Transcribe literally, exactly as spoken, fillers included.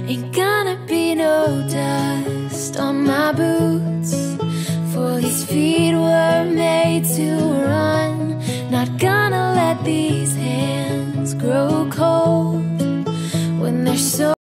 Ain't gonna be no dust on my boots, for these feet were made to run. Not gonna let these hands grow cold when they're so